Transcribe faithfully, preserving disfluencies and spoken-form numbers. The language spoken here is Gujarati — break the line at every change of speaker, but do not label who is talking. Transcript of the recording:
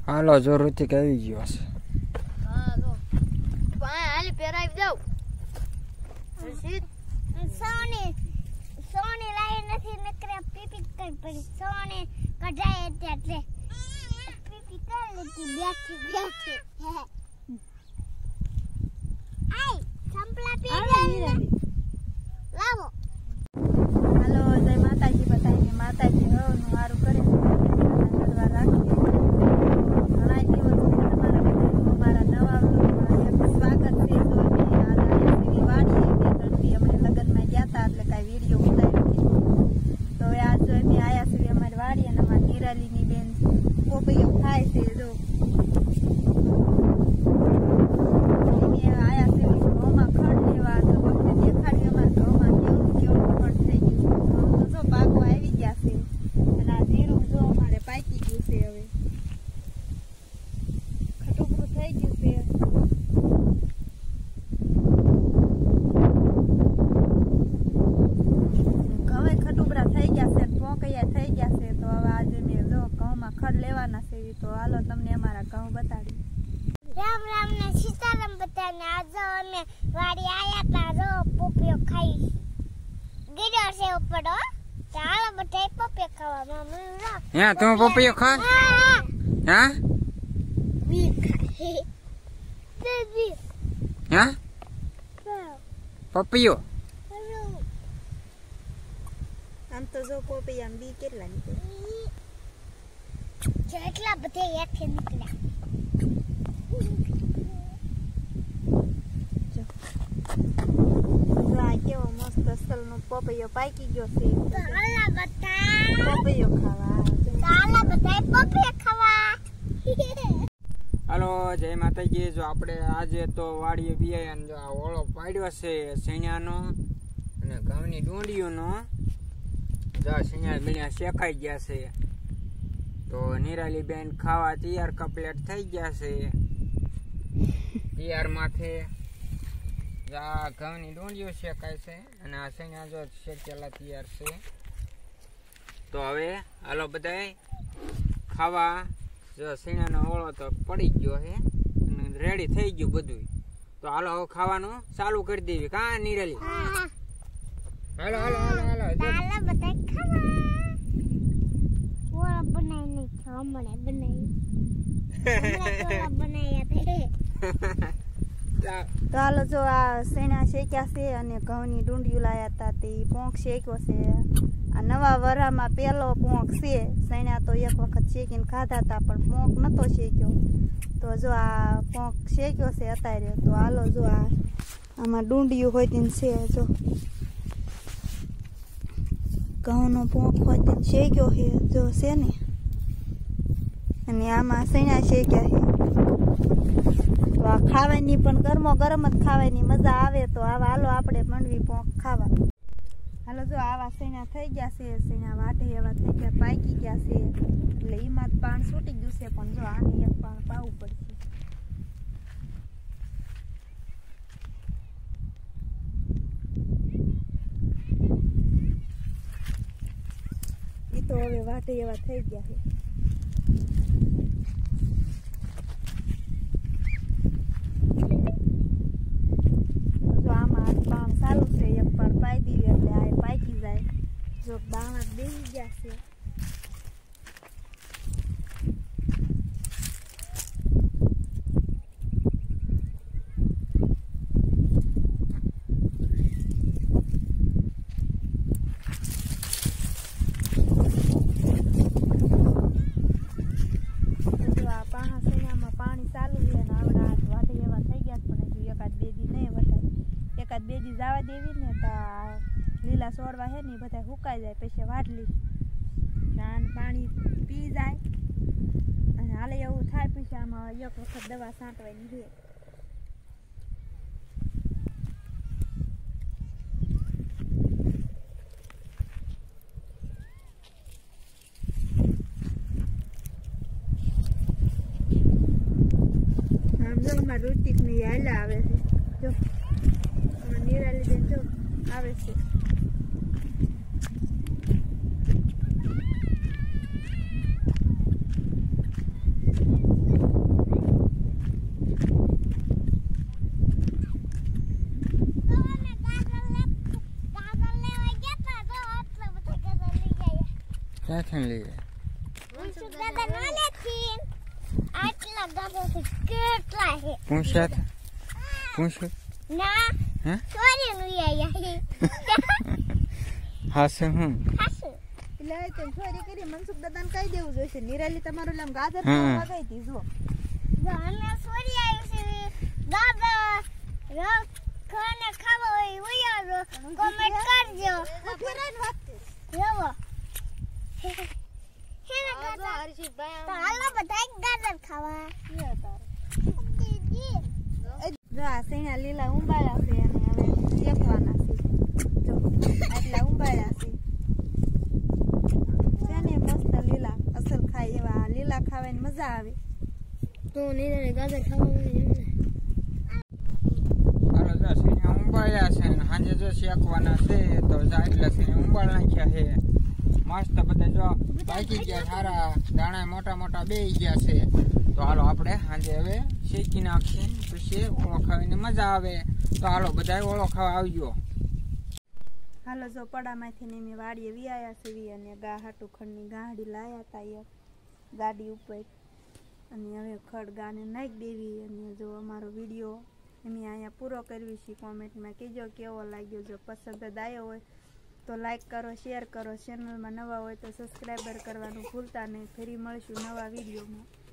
હાલો જો ઋતિક આવી ગયો છે.
હા જો હાલી પહેરાવી દઉં. સોની સોની લાઈ નથી નકરે પીપી કઈ પડી સોની કઢાય એટલે પીપી કરી લીધી બેઠી બેઠી આઈ સંપલા પી લાવો.
હાલો જય માતાજી બધાને. માતાજી હવનું સારું કરે ઘરવા રાખીએ. ઘણા દિવસ તમારા બધાનું અમારા નવા વ્લોગમાં સ્વાગત છે. તો અમે આજ આયાસીની વાડીએ બે ત્રણથી અમે લગ્નમાં ગયા હતા એટલે કાંઈ વિડીયો ઉતાર્યો નથી. તો હવે આજ અમે આયા છીએ અમારી વાડી અને અમારી નિરાલીની બેન પોપૈયો ખાય છે. જો આયા છે ઘઉંમાં ખડ લેવા તો તમને દેખાડ્યું અમારા ઘઉંમાં કેવું કેવું ખડ થઈ ગયું. ઘઉં તો જો પાકો આવી ગયા છે અને આ જીરું જો અમારે પાકી ગયું છે. હવે ખટુકરું થઈ ગયું છે. ઘઉં ખટુકરા થઈ ગયા છે, પોકૈયા થઈ ગયા છે. તો હવે આજે મેં જો ઘઉંમાં ખડ લેવાના છે. તો હાલો તમને અમારા ઘઉં બતાડી.
રામ રામ ને સીતારામ બધાને. આજો અમે વાડી આયા તા જો પોપિયો ખાઈ ગીડો છે ઉપર હો. ચાલો બધા પોપિયો ખાવા મમ્મી રાખ.
હે તું પપૈયો ખા? હા
બી ખાઈ બેબી
હા પપૈયો.
આમ તો જો પોપૈયા બી કેટલા નીકળે.
કેટલા બધા એકે નીકળ્યા.
કેવો મસ્ત અસલનો પપૈયો પાકી ગયો છે.
ચાલો બધા
પપૈયો ખાવા.
ચાલો બધા પોપિયો ખાવા.
હાલો જય માતાજી. જો આપણે આજે તો વાડીએ બિયાયા જો આ ઓળો પાડ્યો છે સૈણાનો અને ઘઉંની ડુંડીઓનો. જો સૈણા બીણા શેકાઈ ગયા છે. તો નિરાલી બેન ખાવા તૈયાર કમ્પ્લીટ થઈ ગયા છે. તૈયાર માથે આ ઘઉંની ડુંડીઓ શેકાય છે અને આ સૈણા જો શેકેલા તૈયાર છે. તો હવે હાલો બધાય ખાવા. જો સૈણાનો ઓળો તો પડી ગયો છે અને રેડી થઈ ગયું બધું. તો હાલો હવે ખાવાનું ચાલુ કરી દેવી. કા નિરાલી? હાલો હાલો હાલો હાલો
ચાલો બધા ખાવા. ઓળો બનાવી નહીં હમણે બનાવી હમણાં બનાવ્યા
જા.
તો હાલો જો આ સૈણા શેક્યા છે અને ઘઉંની ડુંડિયું લાયા હતા તે પોંખ શેક્યો છે. આ નવા વરામાં પહેલો પોંખ છે. સૈણા તો એક વખત શેકીને ખાધા હતા પણ પોંખ નહોતો શેક્યો. તો જો આ પોંખ શેક્યો છે અત્યારે. તો હાલો જો આ આમાં ડુંડિયું હોય તેને છે. જો ઘઉંનો પોંખ હોય તેને શેક્યો છે જો છે ને. અને આમાં સૈણા શેક્યા છે. તો આ ખાવાની પણ ગરમો ગરમ જ ખાવાની મજા આવે. તો આવા હાલો આપણે મંડવી પોંખ ખાવા. હાલો જો આવા સૈણા થઈ ગયા છે. સૈણા વાટે એવા થઈ ગયા પાકી ગયા છે. એટલે એમાં જ પાણ છૂટી ગયું છે પણ જો આને એક પાણ પાવું પડશે. એ તો હવે વાટે એવા થઈ ગયા છે. પાણ ચાલુ છે. એક પાણ પાઈ દીધી એટલે આ પાકી જાય. જો દાણા બેસી ગયા છે. જો આ પાણા સૈણામાં પાણી ચાલુ છે અને આવડા હાથ વાટે એવા થઈ ગયા પણ હજુ એકાદ બે દી નહીં વધારે. એકાદ બે દી જવા દેવી ને તો લીલા છોડવા છે ને એ બધા સુકાઈ જાય પછી વાટલી પાણી પી જાય અને હાલે એવું થાય પછી આમાં એક વખત દવા છાંટવાની છે. આમ જો અમારા ઋતિક ની હાલા આવે છે. જો નિરાલી બેન જો આવે છે.
ક્યાંથી લઈએ
મનસુખ દાદા નોલેથી આટલા ગાભો કેટલા છે
પૂછ્યા હતા પૂછ્યું
ના
હે
સોરી નું આયા
હા છે હું
હાસુ
એટલે તે ચોરી કરી મનસુખ દાદાને કહી દેવું જોઈશે નિરાલી તમારું લામ ગાજર
હમ.
ખાવા ગઈ હતી જો
જો અમે સોરી આવ્યું છે દાદા રસ ખાને ખાવા હોય ઉયારો કોમેન્ટ કરજો
ફેરાન વાગતે
રેવો હેને ગાજર તો હાલો બધા ગાજર ખાવા દીદી
જો આ સૈણા લીલા ઉંબાળ્યા છે અને હવે શેકવાના છે જો આટલા ઉંબાળ્યા છે છે ને મસ્ત લીલા અસલ ખાય એવા લીલા ખાવાની મજા આવે
તો નીરે ગાજર ખાવા
હાલો જો સીણા ઉંબાળ્યા છે ને સાંજે જો શેકવાના છે તો જા એટલે સીણા ઉંબાળ નાખ્યા છે મસ્ત બધા જો પાકી ગયા સારા દાણા મોટા મોટા બેઈ ગયા છે તો હાલો આપણે સાંજે હવે શેકી નાખીએ પછી ઓળો ખાવાની મજા આવે તો હાલો બધા ઓળો ખાવા આવજો
હાલો જો પડામાંથી ને મેં વાડીએ વિયાયા છે વી અને ગા હાટુ ખંડની ગાંડી લાયા તા એક ગાડી ઉપર અને હવે ખડ ગાને નાખી દેવી અને જો અમારો વિડીયો એમ અહીંયા પૂરો કરવી છે કોમેન્ટમાં કહેજો કેવો લાગ્યો જો પસંદ જ આવ્યો હોય તો લાઈક કરો શેર કરો ચેનલમાં નવા હોય તો સબસ્ક્રાઈબર કરવાનું ભૂલતા નહીં ફરી મળશું નવા વિડીયોમાં